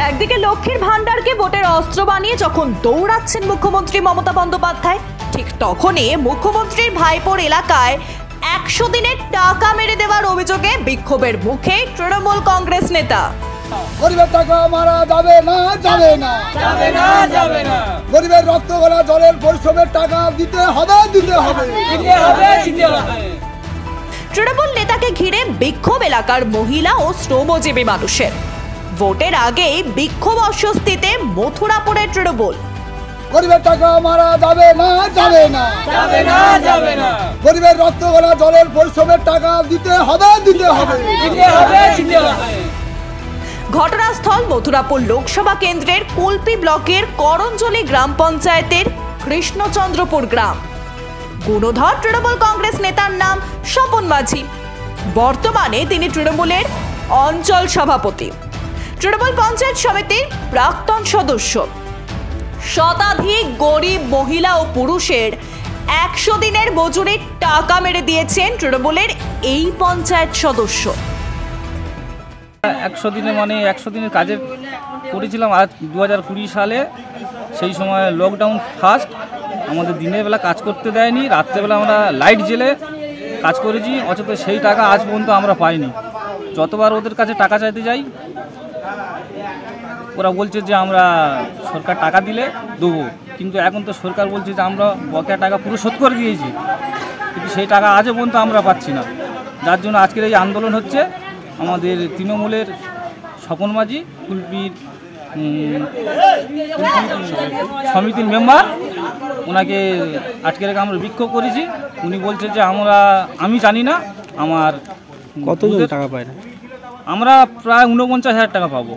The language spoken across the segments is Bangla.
একদিকে লক্ষ্মীর ভান্ডারকে ভোটের অস্ত্র বানিয়ে যখন দৌড়াচ্ছেন মুখ্যমন্ত্রী মমতা বন্দ্যোপাধ্যায়, ঠিক তখনই মুখ্যমন্ত্রীর ভাইপোর এলাকায় 100 দিনের টাকা মেরে দেওয়ার অভিযোগে বিক্ষোভের মুখে তৃণমূল কংগ্রেস নেতা। গরিবের টাকা মারা যাবে না, যাবে না, যাবে না, যাবে না। গরিবের রক্ত গলা জলের পরিশ্রমের টাকা দিতে হবে, দিতে হবে, দিতে হবে, দিতে হবে। তৃণমূল নেতাকে ঘিরে বিক্ষোভ এলাকার মহিলা ও শ্রমজীবী মানুষের। ভোটের আগেই বিক্ষোভ অস্বস্তিতে মথুরাপুরের তৃণমূল। গরিবের টাকা মারা যাবে না, যাবে না, যাবে না, যাবে না। গরিবের রক্ত গলা জলের পরিশ্রমের টাকা দিতে হবে, দিতে হবে, দিতে হবে, দিতে হবে। ঘটনাস্থল মথুরাপুর লোকসভা কেন্দ্রের কুলপি ব্লকের করঞ্জলি গ্রাম পঞ্চায়েতের কৃষ্ণচন্দ্রপুর গ্রাম। গুণধর তৃণমূল কংগ্রেস নেতার নাম স্বপন মাঝি। বর্তমানে তিনি তৃণমূলের অঞ্চল সভাপতি, তৃণমূল পঞ্চায়েত সমিতির প্রাক্তন সদস্য। শতাধিক গরিব মহিলা ও পুরুষের 100 দিনের মজুরির টাকা মেরে দিয়েছেন তৃণমূলের এই পঞ্চায়েত সদস্য। 100 দিনে মানে 100 দিনের কাজের করেছিলাম আজ 2020 সালে। সেই সময় লকডাউন ফার্স্ট, আমাদের দিনের বেলা কাজ করতে দেয়নি, রাত্রেবেলা আমরা লাইট জ্বেলে কাজ করেছি, অথচ সেই টাকা আজ পর্যন্ত আমরা পাইনি। যতবার ওদের কাছে টাকা চাইতে যাই, ওরা বলছে যে আমরা সরকার টাকা দিলে দেবো, কিন্তু এখন তো সরকার বলছে যে আমরা বকেয়া টাকা পুরো শোধ করে দিয়েছি, কিন্তু সেই টাকা আজও পর্যন্ত আমরা পাচ্ছি না। যার জন্য আজকের এই আন্দোলন হচ্ছে। আমাদের তৃণমূলের স্বপন মাঝি, কুলপির সমিতির মেম্বার, ওনাকে আটকে রেখে আমরা বিক্ষোভ করেছি। উনি বলছে যে আমি জানি না আমার কত টাকা পায় না, আমরা প্রায় 49,000 টাকা পাবো।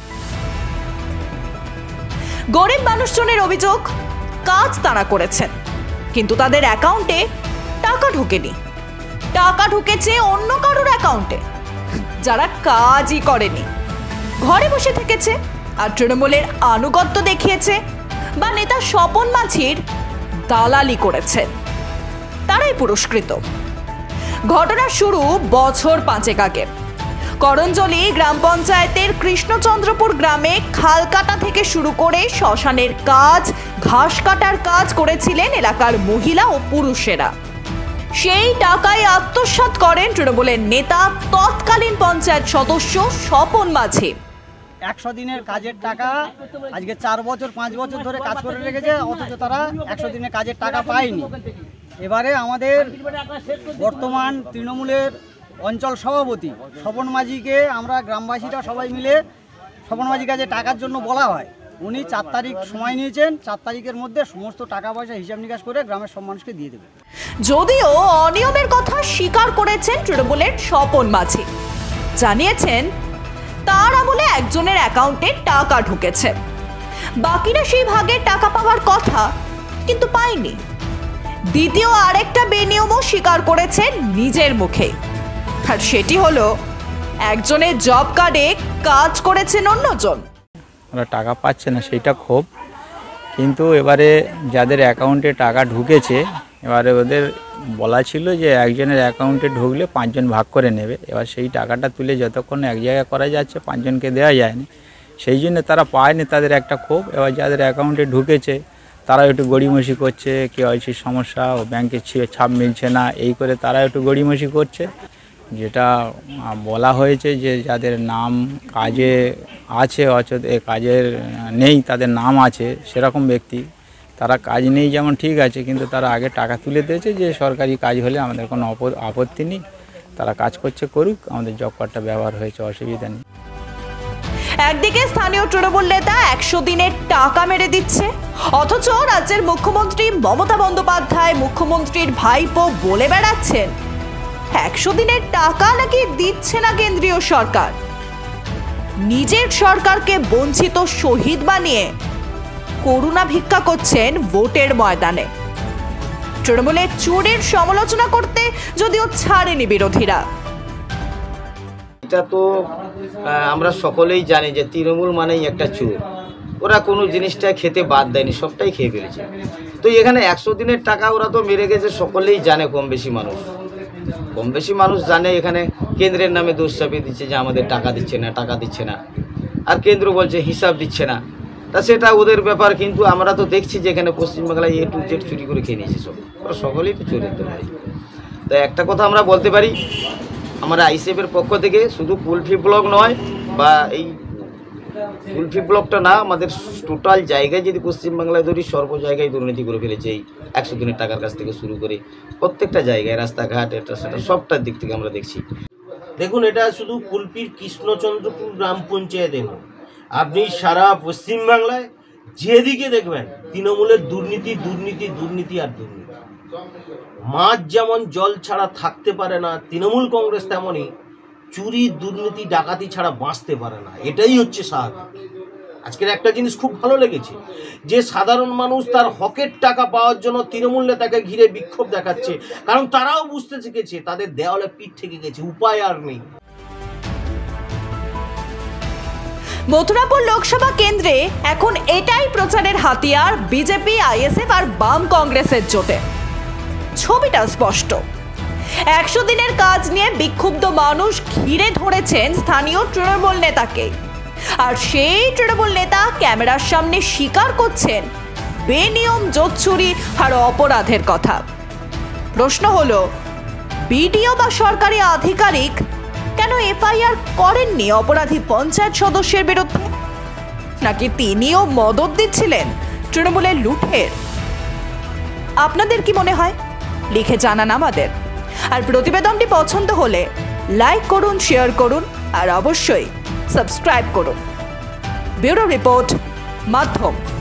গরিব মানুষজনের অভিযোগ, কাজ তারা করেছেন কিন্তু তাদের অ্যাকাউন্টে টাকা ঢোকেনি। টাকা ঢুকেছে অন্য কারোর অ্যাকাউন্টে, যারা কাজই করেনি, ঘরে বসে থেকেছে আর তৃণমূলের আনুগত্য দেখিয়েছে বা নেতা স্বপন মাঝির দালালি করেছে, তারাই পুরস্কৃত। ঘটনার শুরু বছর 5 আগে। করঞ্জলি গ্রাম পঞ্চায়েতের কৃষ্ণচন্দ্রপুর গ্রামে খাল কাটা থেকে শুরু করে শ্মশানের কাজ, ঘাস কাটার কাজ করেছিলেন এলাকার মহিলা ও পুরুষেরা। সেই টাকায় আত্মসাৎ করেন তৃণমূলের নেতা তৎকালীন পঞ্চায়েত সদস্য স্বপন মাঝি। 100 দিনের কাজের টাকা আজকে 4 বছর 5 বছর ধরে কাজ করে রেখেছে, অথচ তারা 100 দিনের কাজের টাকা পায়নি। এবারে আমাদের বর্তমান তৃণমূলের অঞ্চল সভাপতি স্বপন মাঝিকে আমরা গ্রামবাসীরা সবাই মিলে স্বপন মাঝির কাছে টাকার জন্য বলা হয়। উনি 4 তারিখ সময় নিয়েছেন, 4 তারিখের মধ্যে সমস্ত টাকা পয়সা হিসাব নিকাশ করে গ্রামের সব মানুষকে দিয়ে দেবে। যদিও অনিয়মের কথা স্বীকার করেছেন তৃণমূলের স্বপন মাঝি, জানিয়েছেন তার আমলে একজনের অ্যাকাউন্টে টাকা ঢুকেছে, বাকিরা সেই ভাগের টাকা পাওয়ার কথা কিন্তু পায়নি। দ্বিতীয় আরেকটা বেনিয়মও স্বীকার করেছেন নিজের মুখে, আর সেটি হলো একজনের জব কার্ডে কাজ করেছেন অন্যজন। ওরা টাকা পাচ্ছে না সেইটা ক্ষোভ, কিন্তু এবারে যাদের অ্যাকাউন্টে টাকা ঢুকেছে, এবারে ওদের বলা ছিল যে একজনের অ্যাকাউন্টে ঢুকলে 5 জন ভাগ করে নেবে। এবার সেই টাকাটা তুলে যতক্ষণ এক জায়গায় করা যাচ্ছে 5 জনকে দেওয়া যায়নি, সেই জন্য তারা পায়নি, তাদের একটা ক্ষোভ। এবার যাদের অ্যাকাউন্টে ঢুকেছে তারা একটু গড়িমসি করছে, কেওয়াইসির সমস্যা ও ব্যাংকের ছাপ মিলছে না, এই করে তারা একটু গড়িমসি করছে। যেটা বলা হয়েছে যে যাদের নাম কাজে আছে অথচ কাজের নেই, তাদের নাম আছে সেরকম ব্যক্তি, তারা কাজ নেই যেমন ঠিক আছে, কিন্তু তারা আগে টাকা তুলে দিয়েছে যে সরকারি কাজ হলে আমাদের কোনো আপত্তি নেই, তারা কাজ করছে করুক, আমাদের জব কার্ডটা ব্যবহার হয়েছে, অসুবিধা নেই। একদিকে স্থানীয় তৃণমূল নেতা 100 দিনের টাকা মেরে দিচ্ছে, অথচ রাজ্যের মুখ্যমন্ত্রী মমতা বন্দ্যোপাধ্যায় মুখ্যমন্ত্রীর ভাইপো বলে বেড়াচ্ছেন 100 দিনের টাকা নাকি দিচ্ছে না কেন্দ্রীয় সরকার। নিজের সরকারকে বঞ্চিত শহীদ বানিয়ে করুণা ভিক্ষা করছেন ভোটের ময়দানে। তৃণমূলের চুরির সমালোচনা করতে যদিও ছাড়েনি বিরোধীরা। এটা তো আমরা সকলেই জানি যে তৃণমূল মানেই একটা চোর, ওরা কোনো জিনিসটা খেতে বাদ দেয়নি, সবটাই খেয়ে ফেলেছে। তো এখানে 100 দিনের টাকা ওরা তো মেরে গেছে, সকলেই জানে, কম বেশি মানুষ জানে। এখানে কেন্দ্রের নামে দোষ চাপিয়ে দিচ্ছে যে আমাদের টাকা দিচ্ছে না। আর কেন্দ্র বলছে হিসাব দিচ্ছে না। তা সেটা ওদের ব্যাপার, কিন্তু আমরা তো দেখছি যে এখানে পশ্চিমবাংলায় A to Z চুরি করে খেয়ে নিয়েছে সব, ওরা সকলেই তো চরিত্র ভাই। তো একটা কথা আমরা বলতে পারি, আমরা আইসিএফের পক্ষ থেকে শুধু কুলফি ব্লক নয়, বা এই কুলফি ব্লকটা না, আমাদের টোটাল জায়গায় যদি পশ্চিমবাংলায় ধরি, সর্ব জায়গায় দুর্নীতি করে ফেলেছে। এই 100 দিনের টাকার কাছ থেকে শুরু করে প্রত্যেকটা জায়গায়, রাস্তাঘাট, এটা সেটা সবটার দিক থেকে আমরা দেখছি। দেখুন, এটা শুধু কুলপির কৃষ্ণচন্দ্রপুর গ্রাম পঞ্চায়েতে নয়, আপনি সারা পশ্চিমবাংলায় যেদিকে দেখবেন তৃণমূলের দুর্নীতি দুর্নীতি দুর্নীতি আর দুর্নীতি। মাছ যেমন জল ছাড়া থাকতে পারে না, তৃণমূল কংগ্রেস তেমনই চুরি দুর্নীতি ডাকাতি ছাড়া বাঁচতে পারে না। এটাই হচ্ছে স্বাভাবিক। আজকের একটা জিনিস খুব ভালো লেগেছে, যে সাধারণ মানুষ তার হকের টাকা পাওয়ার জন্য তৃণমূল নেতাকে ঘিরে বিক্ষোভ দেখাচ্ছে, কারণ তারাও বুঝতে শিখেছে তাদের দেওয়ালে পিঠ থেকে গেছে, উপায় আর নেই। মথুরাপুর লোকসভা কেন্দ্রে এখন এটাই প্রচারের হাতিয়ার বিজেপি, আইএসএফ আর বাম কংগ্রেসের জোটে। ছবিটা স্পষ্ট। 100 দিনের কাজ নিয়ে বিক্ষুব্ধ মানুষ ঘিরে ধরেছেন স্থানীয় তৃণমূল নেতাকে, আর সেই তৃণমূল নেতা ক্যামেরার সামনে স্বীকার করছেন বেনিয়ম জোট চুরি আর অপরাধের কথা। প্রশ্ন হলো, বিডিও বা সরকারি আধিকারিক কেন এফআইআর করেননি অপরাধী পঞ্চায়েত সদস্যের বিরুদ্ধে? নাকি তিনিও মদত দিচ্ছিলেন তৃণমূলের লুঠের? আপনাদের কি মনে হয়? লিখে জানান আমাদের। আর প্রতিবেদনটি পছন্দ হলে লাইক করুন, শেয়ার করুন আর অবশ্যই সাবস্ক্রাইব করুন। ব্যুরো রিপোর্ট, মাধ্যম।